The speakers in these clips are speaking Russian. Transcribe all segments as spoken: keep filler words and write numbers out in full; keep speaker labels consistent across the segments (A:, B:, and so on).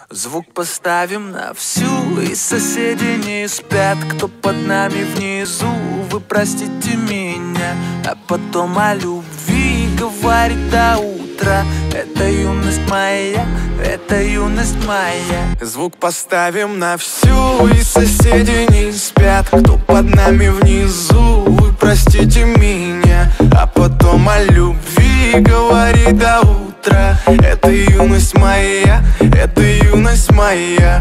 A: Звук поставим на всю, и соседи не спят. Кто под нами внизу, вы простите меня. А потом о любви говорит до утра. Это юность моя, это юность моя.
B: Звук поставим на всю, и соседи не спят. Кто под нами внизу, вы простите меня. А потом о любви говорит до утра. Это юность моя, это юность моя.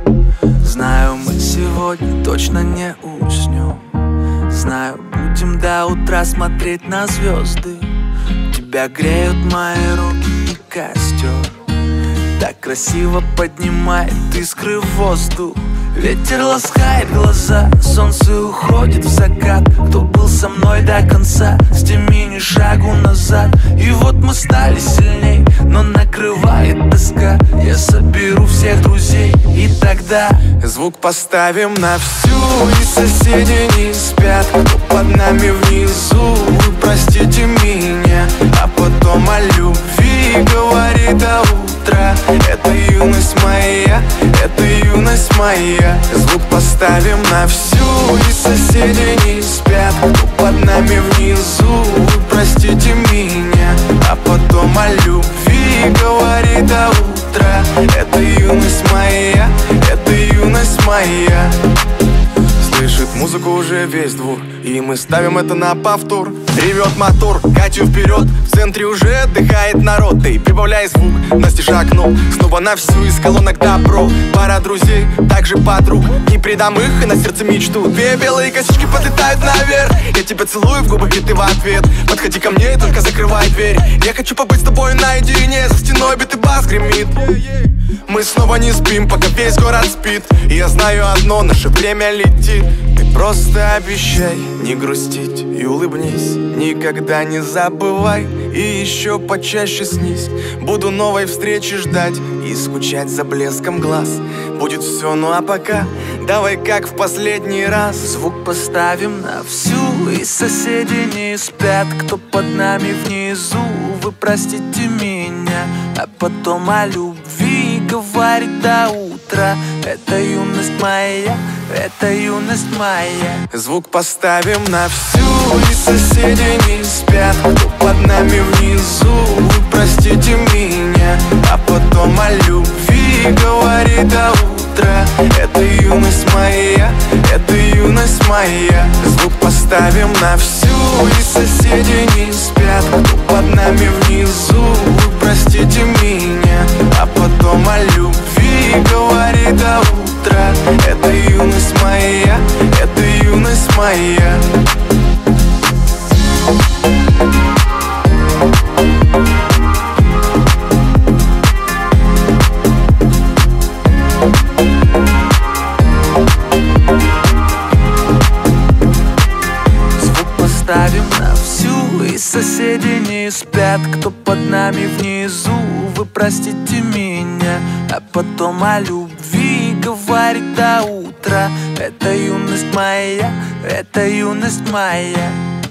A: Знаю, мы сегодня точно не уснем. Знаю, будем до утра смотреть на звезды. Тебя греют мои руки и костер. Так красиво поднимает искры в воздух. Ветер ласкает глаза, солнце уходит в закат. Кто был со мной до конца, с теми ни шагу назад. И вот мы стали сильней, но накрывает тоска. Я соберу всех друзей, и тогда
B: звук поставим на всю, и соседи не спят. Кто под нами внизу, вы простите меня. А потом о любви говорит до утра. Это юность моя, это юность моя. Звук поставим на всю, и соседи не спят. Кто под нами внизу, вы простите меня. А потом о любви говорит до утра. Это юность моя, это юность моя. Слышит музыку уже весь двор, и мы ставим это на повтор. Ревет мотор, Катю вперед, в центре уже отдыхает народ. Ты прибавляй звук, настежь окно. Снова на всю из колонок добро. Пара друзей, также подруг. Не предам их и на сердце мечту. Две белые косички подлетают наверх. Я тебя целую в губы, и ты в ответ. Подходи ко мне и только закрывай дверь. Я хочу побыть с тобой наедине. За стеной битый бас гремит. Мы снова не спим, пока весь город спит. И я знаю одно, наше время летит. Ты просто обещай не грустить и улыбнись. Никогда не забывай и еще почаще снись. Буду новой встречи ждать и скучать за блеском глаз. Будет все, ну а пока давай как в последний раз.
A: Звук поставим на всю, и соседи не спят. Кто под нами внизу, вы простите меня. А потом о любви говорит до утра. Это юность моя, это юность моя.
B: Звук поставим на всю, и соседи не спят. Кто под нами внизу, вы простите меня. А потом о любви говорит до утра. Это юность моя, это юность моя. Звук поставим на всю, и соседи не спят. Кто под нами внизу, вы простите меня. А потом о любви говорит до утра. Это юность моя, это юность моя.
A: Звук поставим на всю, и соседи не спят. Кто под нами внизу, вы простите меня. А потом о любви говорит до утра. Это юность моя, это юность моя.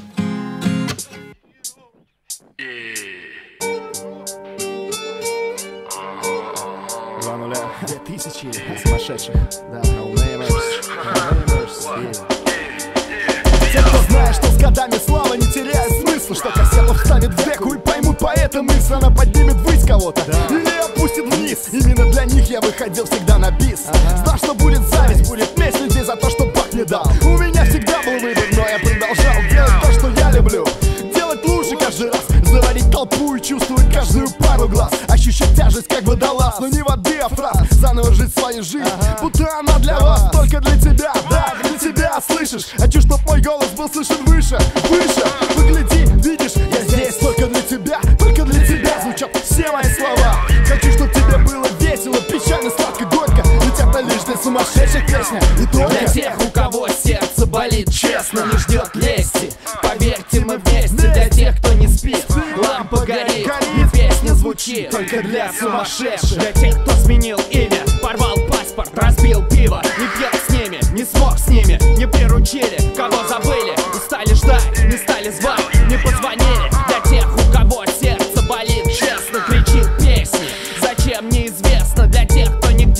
C: Два нуля, две тысячи сумасшедших. Да, no neighbors, no neighbors, yeah. Те, кто знает, что с годами слава не теряет смысла, что кассету вставит в деку и поймут поэта мысль. Она поднимет ввысь кого-то, да, или опустит вниз. Именно для них я выходил всегда на бис. Ага. Знал, что будет зависть, будет месть людей за то, что Бог не дал. У меня всегда был выбор, но я продолжал делать то, что я люблю. Делать лучше каждый раз, заводить толпу и чувствовать каждую пару глаз. Ощущать тяжесть, как водолаз, но не воды, а фраз. Заново жить свою жизнь, ага, будто она для вас, только для тебя. Да, для тебя, слышишь? Хочу, чтоб мой голос был слышен выше, выше. Погляди, видишь, я здесь только для тебя, только для тебя звучат все мои слова. Хочу, чтоб тебе было весело, печально, сладко, горько. Ведь это лишь для сумасшедших песня и только
D: для тех, у кого сердце болит, честно, не ждет лести. Поверьте, мы вместе. Для тех, кто не спит, лампа горит, и песня звучит только для сумасшедших. Для тех, кто сменил имя, порвал паспорт, разбил пиво, не пьет с ними, не смог с ними, не приручили, кого забыли, устали ждать, не стали звать, не позвонили. Для тех, у кого сердце болит, честно кричит песни, зачем неизвестно. Для тех, кто не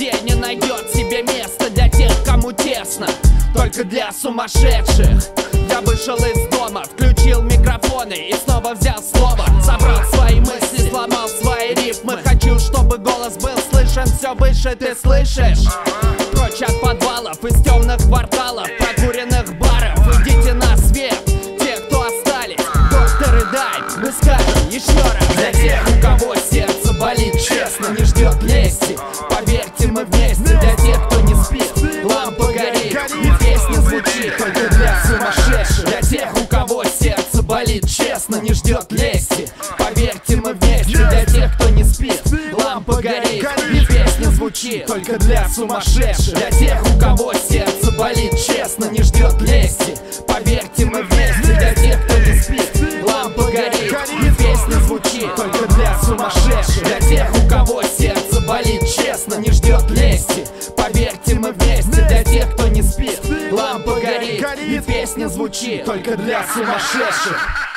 D: только для сумасшедших. Я вышел из дома, включил микрофоны и снова взял слово. Собрал свои мысли, сломал свои рифмы. Хочу, чтобы голос был слышен все выше, ты слышишь? Прочь от подвалов, из темных кварталов, прокуренных баров. Идите на свет, те, кто остались. Докторы, дай, мы скажем еще раз. Для тех, у кого сердце болит, честно, не ждет лести. Поверьте, мы вместе. Для тех, кто не спит, лампа горит и песня звучит только для сумасшедших. Для тех, у кого сердце болит, честно, не ждет лести. Поверьте, мы вместе. Для тех, кто не спит, лампа горит и песня звучит только для сумасшедших. Для тех, у кого сердце болит, честно, не ждет лести. Поверьте, мы вместе. Для тех, кто не спит, лампа горит и песня звучит только для сумасшедших. Для тех, у кого сердце болит, честно, не ждет лести. Поверьте, мы вместе. Для тех, кто не спит, лампа горит и песня звучит только для сумасшедших.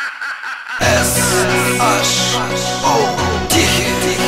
A: С H O Тихий.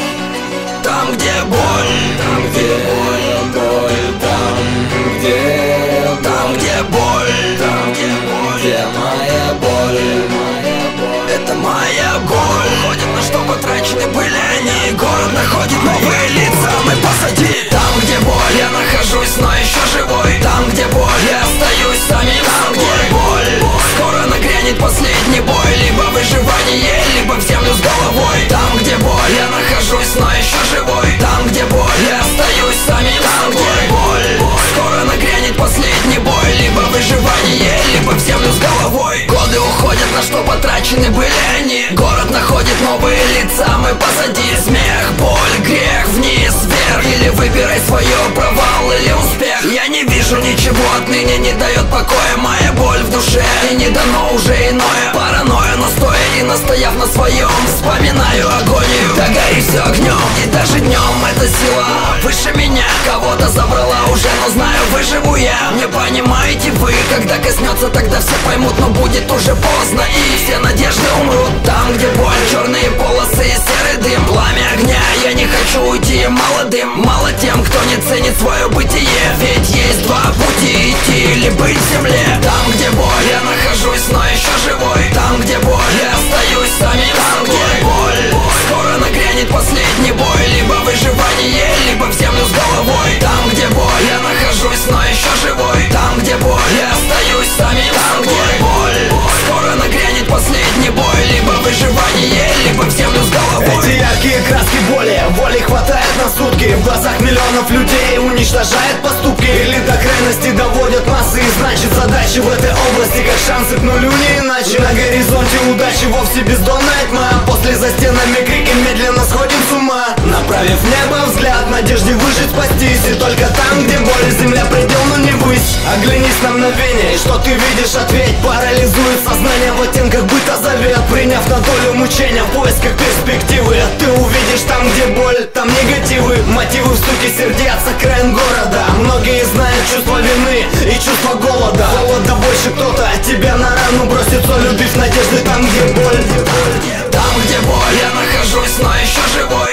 A: Там, где боль, там, где боль, боль, там, где, там, где боль, там, где боль, где моя боль, моя боль, это моя боль. Ходит, на что потрачены были они. Город находит новые лица, мы позади. Там, где боль, я нахожусь, но еще живой. Там, где боль, я остаюсь самим собой. Там, где боль, скоро нагрянет последний бой. Либо выживание, либо в землю с головой. Там, где боль, я нахожусь, но еще живой. Там, где боль, я остаюсь самим собой. Там, где боль, скоро нагрянет последний бой. Либо выживание, либо в землю с головой. Годы уходят, на что потрачены были они. Город находит новые лица, мы позади. Смех, боль, грех, вниз, вверх. Или выбирай свое, провал или успех. Я не вижу ничего отныне, не дает покоя моя боль в душе. И не дано уже иное. Паранойя, но стоя и настояв на своем, вспоминаю агонию. Да гори все огнем, и даже днем эта сила выше меня. Кого-то забрала уже, но знаю, выживу я. Не понимаете вы, когда коснется, тогда все поймут. Но будет уже поздно, и все надежды умрут. Там, где боль, черные полосы и серый дым. Пламя огня, я не хочу уйти молодым. Мало тем, кто не ценит свое бытие. Ведь есть два пути: идти или быть в земле. Там, где боль, я нахожусь, но еще живой. Там, где боль, я остаюсь самим собой. Там, где боль, скоро нагрянет последний бой. Либо выживание, либо в землю с головой. Там, где боль, я нахожусь, но еще живой. Там, где боль, я остаюсь самим собой. Там, где боль, скоро нагрянет последний бой. Либо выживание, либо в землю с головой.
B: Эти яркие краски боли, воли хватает на сутки. В глазах миллионов людей уничтожает поступки. Или до крайности доводят массы. И значит задачи в этой области как шансы к нулю, не иначе. На горизонте удачи вовсе бездонная тьма. После за стенами крики медленно сходим с ума. Направив в небо взгляд, надежде выжить, спастись. И только там, где боль, земля предел, но не высь. Оглянись на мгновение, и что ты видишь, ответь. Парализует сознание в оттенках быта завет. Приняв на долю мучения в поисках перспективы. Ты увидишь там, где боль, там негативы. Мотивы в стуке сердец, окраин города. Многие знают чувство вины и чувство голода. Холода больше, кто-то тебя на рану бросит, соль, убив надежды там, где боль.
A: Там, где боль, я нахожусь, но еще живой.